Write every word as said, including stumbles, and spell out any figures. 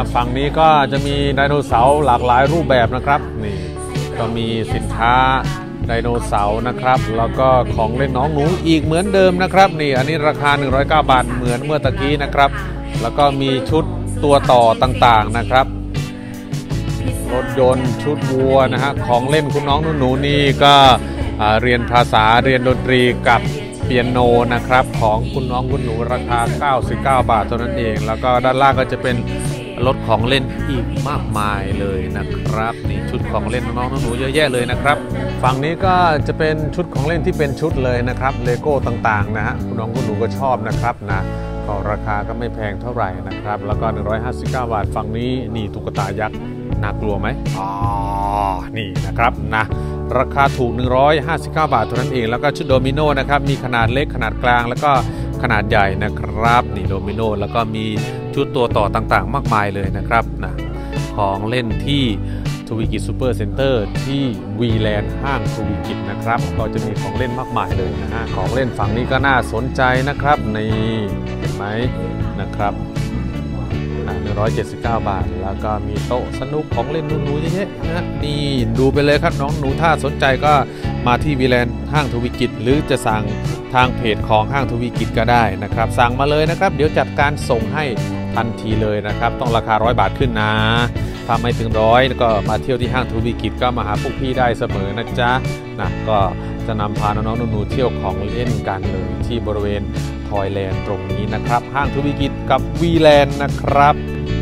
ฝั่งนี้ก็จะมีไดโนเสาร์หลากหลายรูปแบบนะครับนี่ก็มีสินค้าไดโนเสาร์นะครับแล้วก็ของเล่นน้องหนูอีกเหมือนเดิมนะครับนี่อันนี้ราคาหนึ่งร้อยเก้าบาทเหมือนเมื่อตะกี้นะครับแล้วก็มีชุดตัวต่อต่างๆนะครับรถยนต์ชุดวัวนะฮะของเล่นคุณน้องหนูนี่ก็เรียนภาษาเรียนดนตรีกับเปียโนนะครับของคุณน้องคุณหนูราคาเก้าสิบเก้าบาทเท่านั้นเองแล้วก็ด้านล่างก็จะเป็นรถของเล่นอีกมากมายเลยนะครับนี่ชุดของเล่นน้องหนูเยอะแยะเลยนะครับฝั่งนี้ก็จะเป็นชุดของเล่นที่เป็นชุดเลยนะครับเลโก้ต่างๆนะฮะคุณน้องคุณหนูก็ชอบนะครับนะก็ราคาก็ไม่แพงเท่าไหร่นะครับแล้วก็หนึ่งร้อยห้าสิบเก้าบาทฝั่งนี้นี่ตุ๊กตายักษ์น่ากลัวไหมอ๋อนี่นะครับนะราคาถูกหนึ่งร้อยห้าสิบเก้าบาทเท่านั้นเองแล้วก็ชุดโดมิโนนะครับมีขนาดเล็กขนาดกลางแล้วก็ขนาดใหญ่นะครับนี่โดมิโนแล้วก็มีชุดตัวต่อต่างๆมากมายเลยนะครับนะของเล่นที่ทวีกิจซูเปอร์เซ็นเตอร์ที่วีแลนด์ห้างทวีกิจนะครับก็จะมีของเล่นมากมายเลยนะฮะของเล่นฝั่งนี้ก็น่าสนใจนะครับนี่เห็นไหมนะครับหนึ่งร้อยเจ็ดสิบเก้าบาทแล้วก็มีโต๊ะสนุกของเล่นหนูๆเยอะๆนะนี่ดูไปเลยครับน้องหนูถ้าสนใจก็มาที่วีแลนด์ห้างทวีกิจหรือจะสั่งทางเพจของห้างทวีกิจก็ได้นะครับสั่งมาเลยนะครับเดี๋ยวจัดการส่งให้ทันทีเลยนะครับต้องราคาร้อยบาทขึ้นนะถ้าไม่ถึงร้อยก็มาเที่ยวที่ห้างทวีกิจก็มาหาพวกพี่ได้เสมอนะจ๊ะนะก็จะนำพาน้องๆหนูๆเที่ยวของเล่นกันเลยที่บริเวณทอยแลนด์ตรงนี้นะครับห้างทวีกิจกับวีแลนด์นะครับ